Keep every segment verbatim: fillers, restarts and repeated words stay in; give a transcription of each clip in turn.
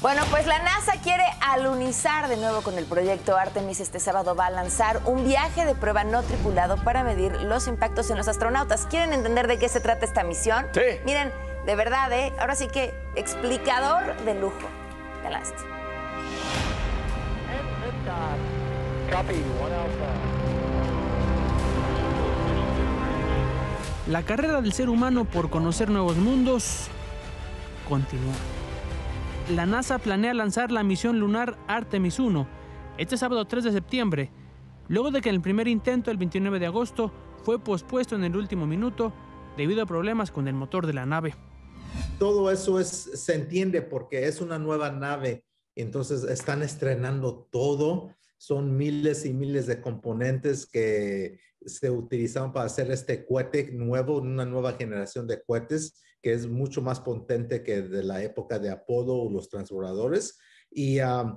Bueno, pues la NASA quiere alunizar de nuevo con el proyecto Artemis. Este sábado va a lanzar un viaje de prueba no tripulado para medir los impactos en los astronautas. ¿Quieren entender de qué se trata esta misión? Sí. Miren, de verdad, ¿eh? Ahora sí que explicador de lujo. Vean esto. La carrera del ser humano por conocer nuevos mundos continúa. La NASA planea lanzar la misión lunar Artemis uno este sábado tres de septiembre, luego de que el primer intento el veintinueve de agosto fue pospuesto en el último minuto debido a problemas con el motor de la nave. Todo eso es, se entiende porque es una nueva nave, entonces están estrenando todo. Son miles y miles de componentes que se utilizaron para hacer este cohete nuevo, una nueva generación de cohetes que es mucho más potente que de la época de Apolo o los transbordadores. Y, um,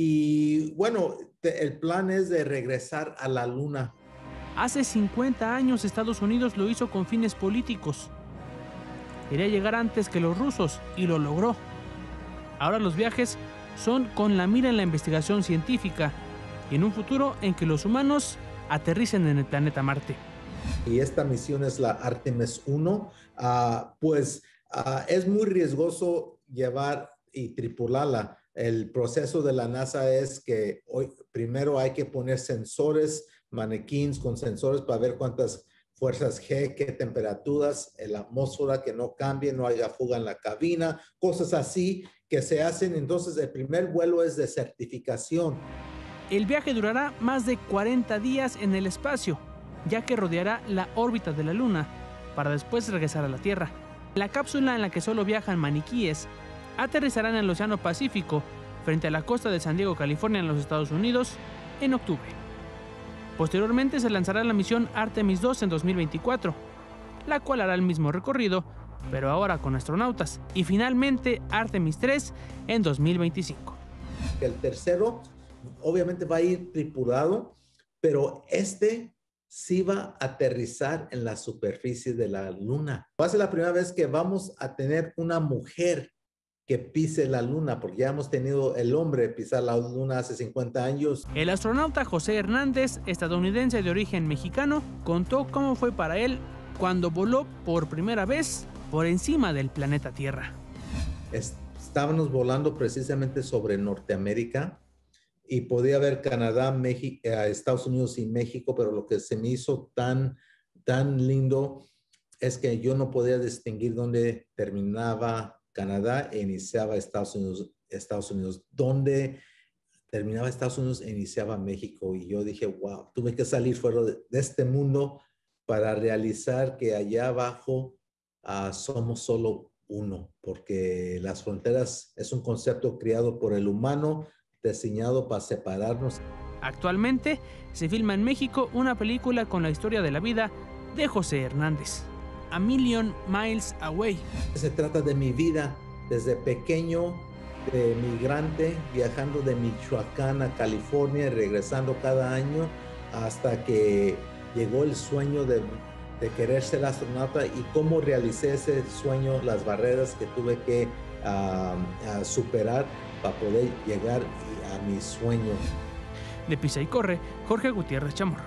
y bueno, te, el plan es de regresar a la Luna. Hace cincuenta años Estados Unidos lo hizo con fines políticos. Quería llegar antes que los rusos y lo logró. Ahora los viajes son con la mira en la investigación científica y en un futuro en que los humanos aterricen en el planeta Marte. Y esta misión es la Artemis uno, uh, pues uh, es muy riesgoso llevar y tripularla. El proceso de la NASA es que hoy, primero hay que poner sensores, manequines con sensores para ver cuántas fuerzas G, qué temperaturas, en la atmósfera, que no cambie, no haya fuga en la cabina, cosas así que se hacen. Entonces el primer vuelo es de certificación. El viaje durará más de cuarenta días en el espacio, ya que rodeará la órbita de la Luna para después regresar a la Tierra. La cápsula, en la que solo viajan maniquíes, aterrizará en el Océano Pacífico frente a la costa de San Diego, California, en los Estados Unidos, en octubre. Posteriormente se lanzará la misión Artemis dos en dos mil veinticuatro, la cual hará el mismo recorrido, pero ahora con astronautas, y finalmente Artemis tres en dos mil veinticinco. El tercero obviamente va a ir tripulado, pero este sí va a aterrizar en la superficie de la Luna. Va a ser la primera vez que vamos a tener una mujer que pise la Luna, porque ya hemos tenido el hombre pisar la Luna hace cincuenta años. El astronauta José Hernández, estadounidense de origen mexicano, contó cómo fue para él cuando voló por primera vez por encima del planeta Tierra. Estábamos volando precisamente sobre Norteamérica y podía ver Canadá, México, eh, Estados Unidos y México, pero lo que se me hizo tan, tan lindo es que yo no podía distinguir dónde terminaba Canadá e iniciaba Estados Unidos, Estados Unidos, dónde terminaba Estados Unidos e iniciaba México. Y yo dije, wow, tuve que salir fuera de, de este mundo para realizar que allá abajo uh, somos solo uno, porque las fronteras es un concepto creado por el humano, diseñado para separarnos. Actualmente se filma en México una película con la historia de la vida de José Hernández, A Million Miles Away. Se trata de mi vida desde pequeño, de migrante, viajando de Michoacán a California, regresando cada año hasta que llegó el sueño de, de querer ser astronauta y cómo realicé ese sueño, las barreras que tuve que uh, uh, superar para poder llegar a mi sueño. De Pisa y Corre, Jorge Gutiérrez Chamorro.